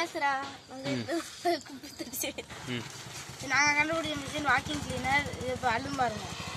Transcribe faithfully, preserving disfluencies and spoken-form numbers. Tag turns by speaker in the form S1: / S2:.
S1: பேசுறா நாங்க கண்டுபிடிச்ச மிஷின் வாக்கிங் கிளீனர். இப்போ அள்ளும் பாருங்க.